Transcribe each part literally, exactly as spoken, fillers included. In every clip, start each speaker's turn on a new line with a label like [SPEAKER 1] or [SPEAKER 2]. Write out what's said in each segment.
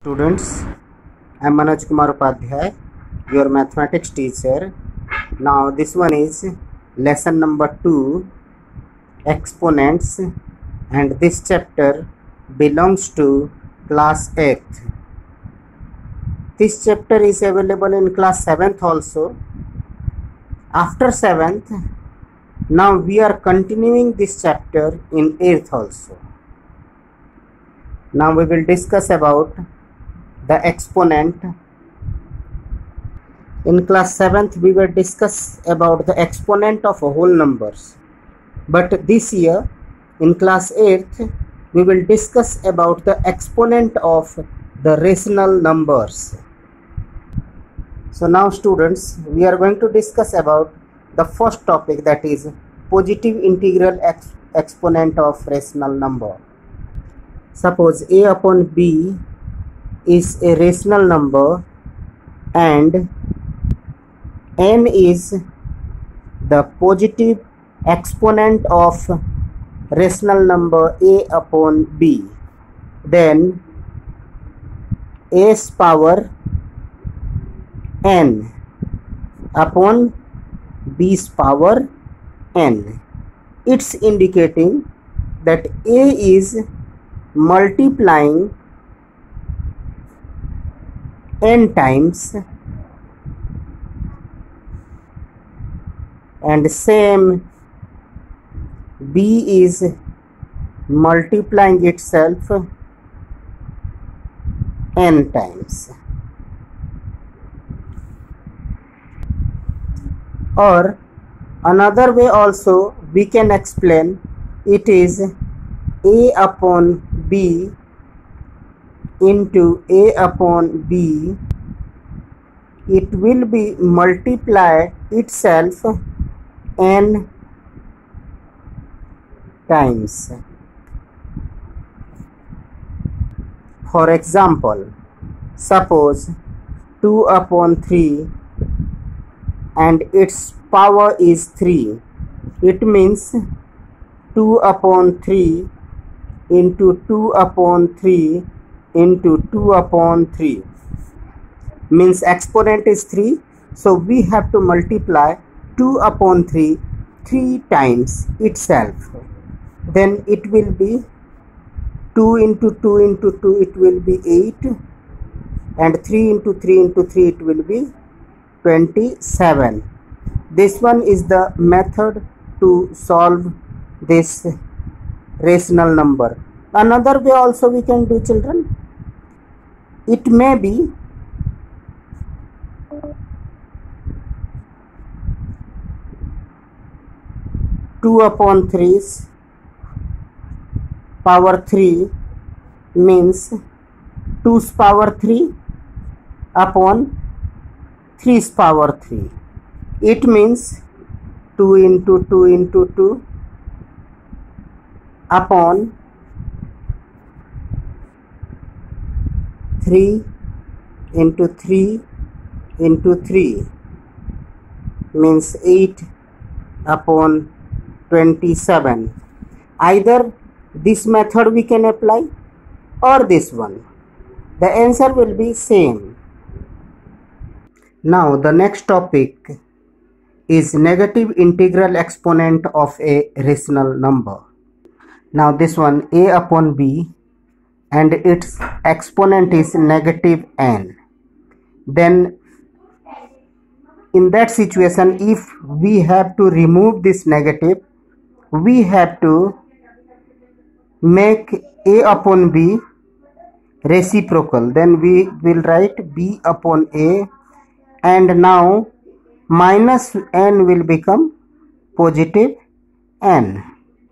[SPEAKER 1] Students, I am Manoj Kumar Upadhyay, your mathematics teacher. Now this one is lesson number two, exponents, and this chapter belongs to class eighth. This chapter is available in class seventh also. After seventh, now we are continuing this chapter in eighth also. Now we will discuss about the exponent. In class seventh we will discuss about the exponent of whole numbers, but this year in class eighth we will discuss about the exponent of the rational numbers. So now students, we are going to discuss about the first topic, that is positive integral ex exponent of rational number. Suppose a upon b is a rational number and n is the positive exponent of rational number a upon b, then a's power n upon b's power n. It's indicating that a is multiplying n times and same b is multiplying itself n times. Or another way also we can explain it is a upon b into a upon b, it will be multiplied itself n times. For example, suppose two upon three and its power is three. It means two upon three into two upon three into two upon three means exponent is three, so we have to multiply two upon three three times itself, then it will be two into two into two, it will be eight, and three into three into three, it will be twenty-seven. This one is the method to solve this rational number. Another way also we can do, children. It may be two upon three's power three means two's power three upon three's power three. It means two into two into two upon three into three into three means eight upon twenty-seven. Either this method we can apply or this one. The answer will be same. Now the next topic is negative integral exponent of a rational number. Now this one, a upon b, and its exponent is negative n. Then in that situation, if we have to remove this negative, we have to make a upon b reciprocal. Then we will write b upon a, and now minus n will become positive n.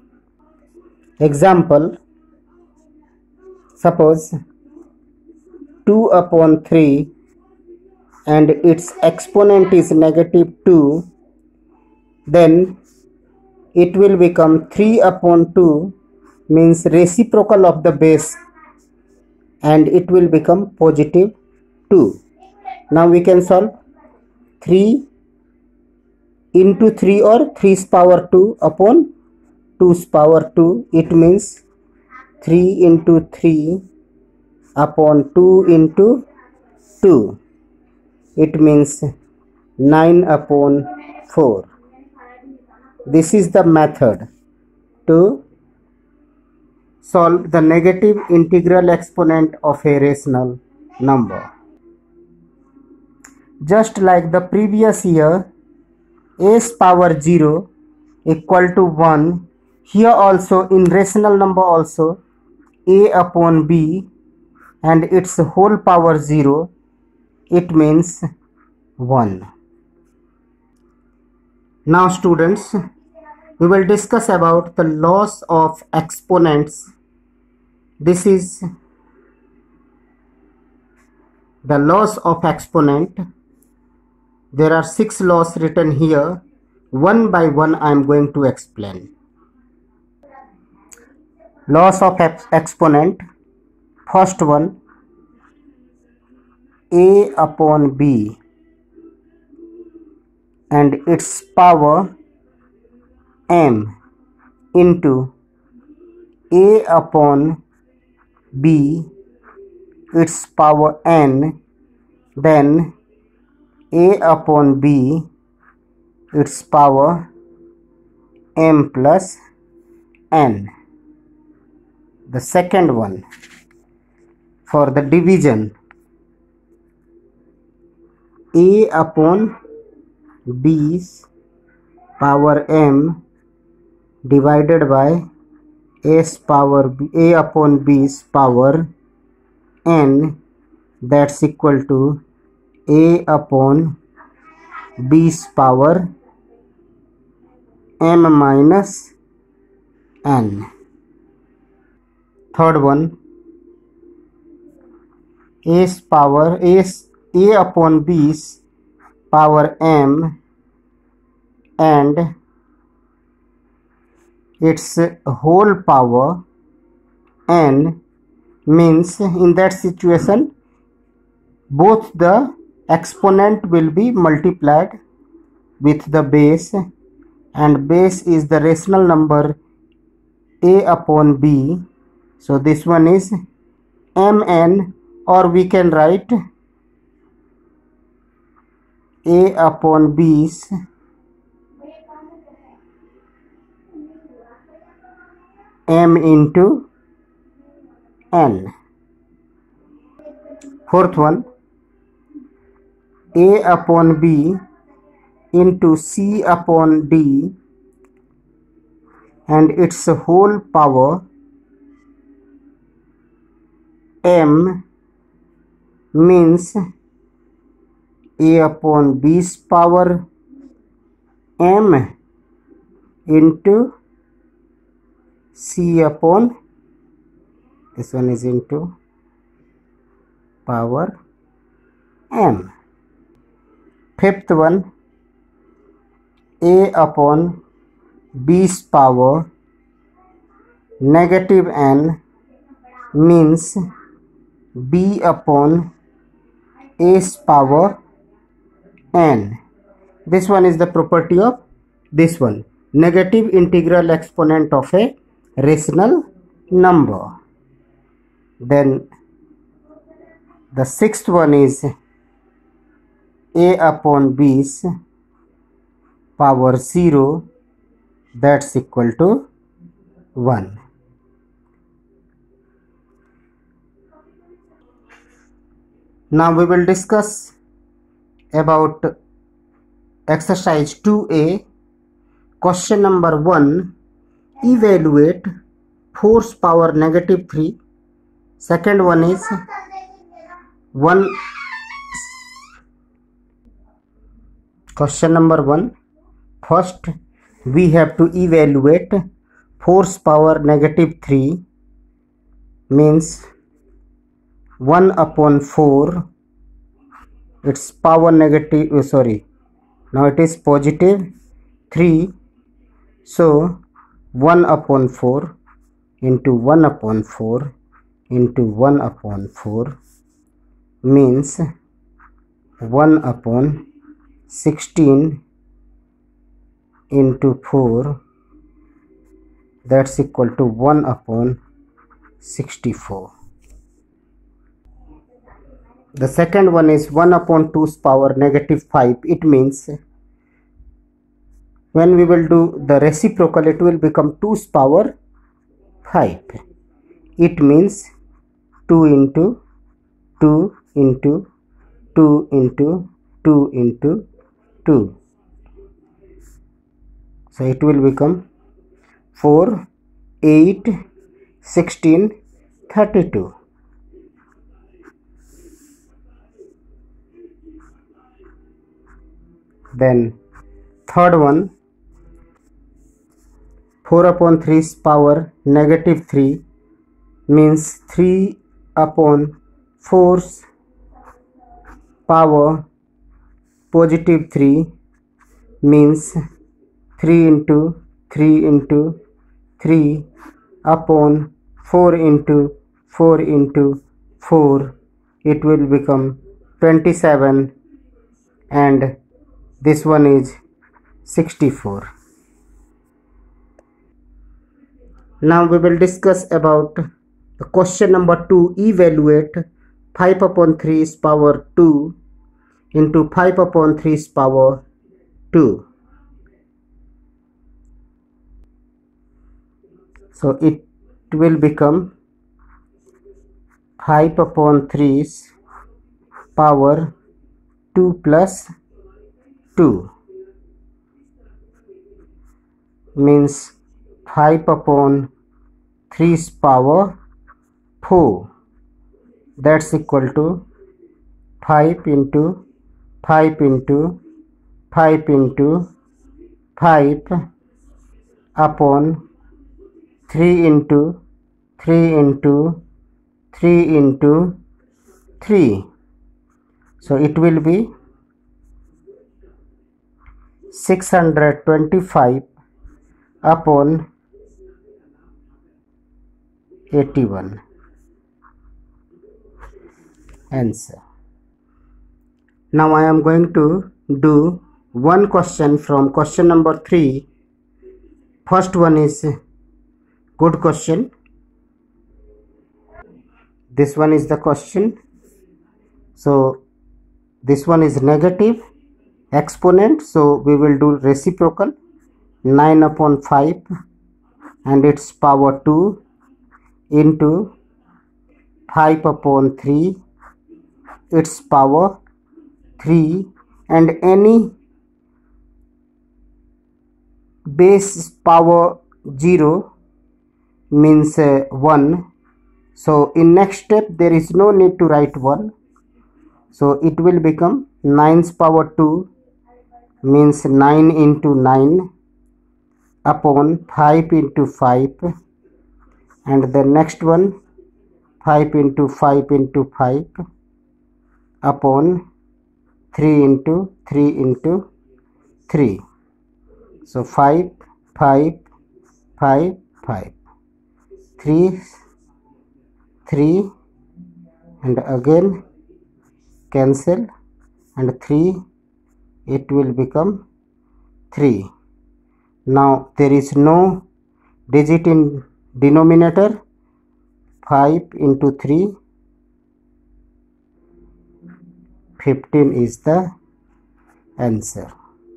[SPEAKER 1] Example, suppose two upon three and its exponent is negative two, then it will become three upon two means reciprocal of the base, and it will become positive two. Now we can solve three into three or three's power two upon two's power two. It means three into three upon two into two. It means nine upon four. This is the method to solve the negative integral exponent of a rational number. Just like the previous year, a's power zero equal to one, here also in rational number also a upon b and its whole power zero, it means one. Now students, we will discuss about the laws of exponents. This is the laws of exponent. There are six laws written here. One by one I am going to explain. Laws of exponent. First one, a upon b and its power m into a upon b its power n, then a upon b its power m plus n. The second one, for the division, a upon b's power m divided by a's power b, a upon b's power n, that's equal to a upon b's power m minus n. Third one, a's power a's a upon b's power m and its whole power n, means in that situation both the exponent will be multiplied with the base, and base is the rational number a upon b. So this one is mn, or we can write a upon b's m into n. Fourth one, a upon b into c upon d and its whole power m, means a upon b's power m into c upon, this one is into power m. Fifth one, a upon b's power negative n, means b upon a's power n. This one is the property of this one, negative integral exponent of a rational number. Then the sixth one is a upon b's power zero, that's equal to one. Now we will discuss about exercise two A. Question number one, evaluate force power negative three. Second one is one. Question number one, first we have to evaluate force power negative three, means one upon four, its power negative, oh, sorry, now it is positive three, so one upon four into one upon four into one upon four means one upon sixteen into four, that's equal to one upon sixty-four. The second one is one upon two's power negative five. It means when we will do the reciprocal, it will become two's power five. It means two into two into two into two into two. So it will become four, eight, sixteen, thirty-two. Then third one, four upon three's power negative three means three upon four's power positive three means three into three into three upon four into four into four. It will become twenty-seven, and this one is sixty-four. Now we will discuss about the question number two. Evaluate five upon three's power two into five upon three's power two. So it will become five upon three's power two plus two means five upon three's power four. That's equal to five into five into five into five upon three into three into three into three. So it will be six hundred twenty-five upon eighty-one. Answer. Now I am going to do one question from question number three. First one is good question. This one is the question. So this one is negative exponent, so we will do reciprocal. Nine upon five and its power two into five upon three, its power three, and any base power zero means uh, one. So in next step there is no need to write one, so it will become nine's power two means nine into nine upon five into five, and the next one five into five into five upon three into three into three. So five, five, five, five, three, three, and again cancel, and three, it will become three. Now there is no digit in denominator. Five into three, fifteen is the answer.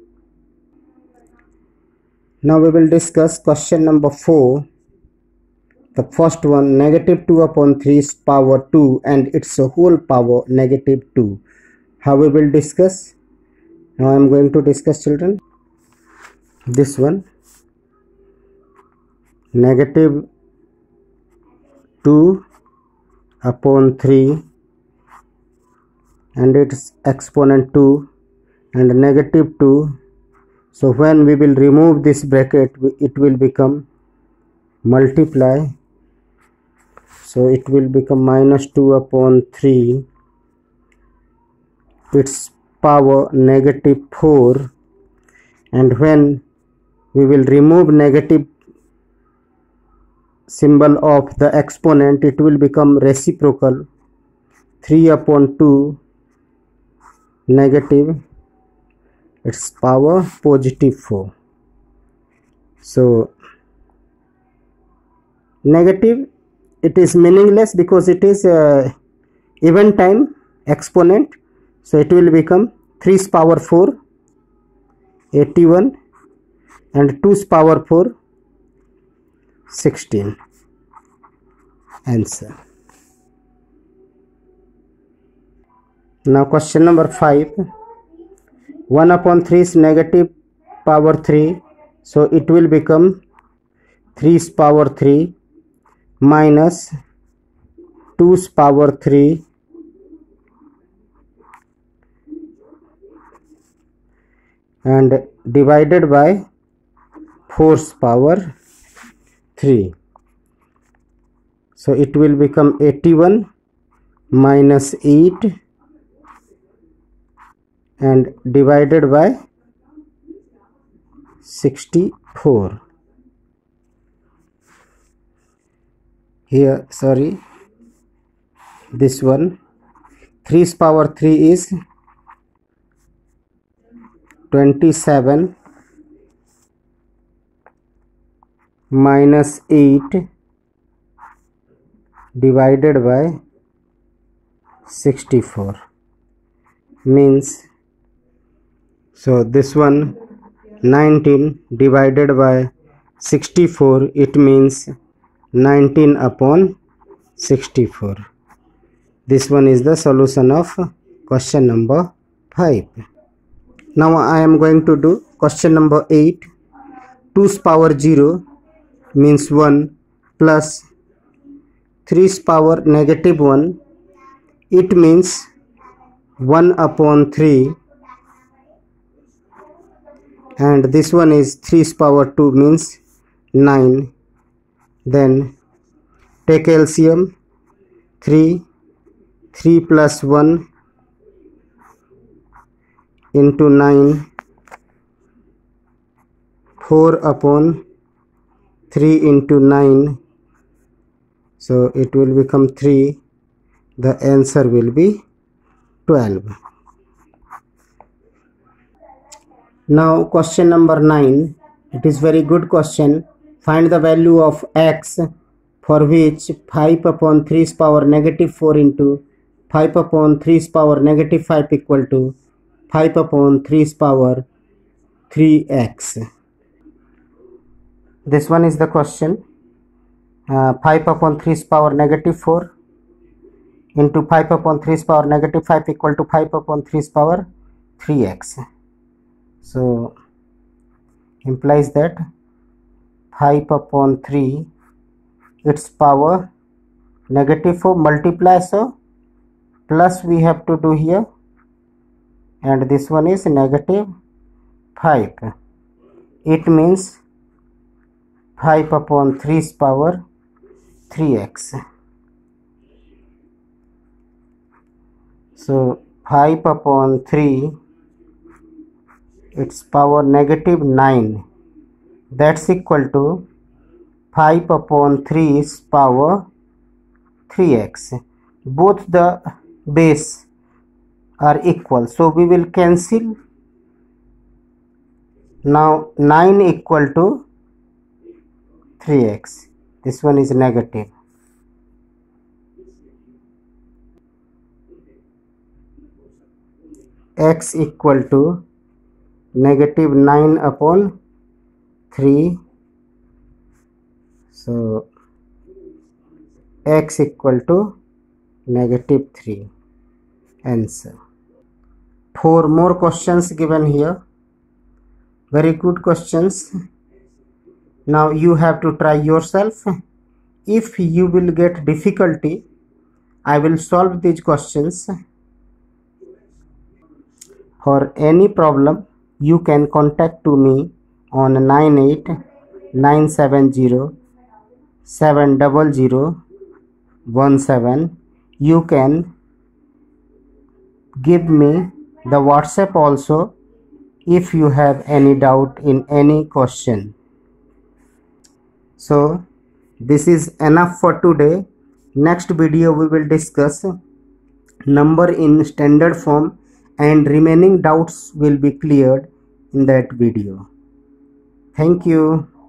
[SPEAKER 1] Now we will discuss question number four. The first one, negative two upon three's power two and its whole power negative two. How we will discuss? Now I am going to discuss, children. This one, negative two upon three and its exponent two and negative two. So when we will remove this bracket, it will become multiply. So it will become minus two upon three, its power negative four, and when we will remove negative symbol of the exponent, it will become reciprocal. Three upon two negative, its power positive four. So negative, it is meaningless because it is uh, even time exponent, so it will become three's power four, eighty-one, and two's power four, sixteen. Answer. Now question number five. one upon three is negative power three, so it will become three's power three minus two's power three and divided by four's power three. So it will become eighty-one minus eight and divided by sixty-four. Here, sorry, this one, three's power three is twenty-seven minus eight divided by sixty-four, means, so this one nineteen divided by sixty-four, it means nineteen upon sixty-four. This one is the solution of question number five. Now I am going to do question number eight. two's power zero means one plus three's power negative one, it means one upon three, and this one is three's power two means nine. Then take L C M, three, three plus one into nine, four upon three into nine, so it will become three. The answer will be twelve. Now question number nine. It is very good question. Find the value of x for which five upon three's power negative four into five upon three's power negative five equal to five upon three's power three x. This one is the question. Uh, five upon three's power negative four into five upon three's power negative five equal to five upon three's power three x. So implies that five upon three, its power negative four multiply, so plus we have to do here, and this one is negative five. It means five upon three's power three x. So five upon three, its power negative nine, that's equal to five upon three's power three x. Both the base are equal, so we will cancel. Now nine equal to three x. This one is negative. X equal to negative nine upon three. So x equal to negative three. Answer. Four more questions given here. Very good questions. Now you have to try yourself. If you will get difficulty, I will solve these questions. For any problem, you can contact to me on nine eight nine seven zero seven zero zero one seven. You can give me the WhatsApp also if you have any doubt in any question. So this is enough for today. Next video we will discuss number in standard form, and remaining doubts will be cleared in that video. Thank you.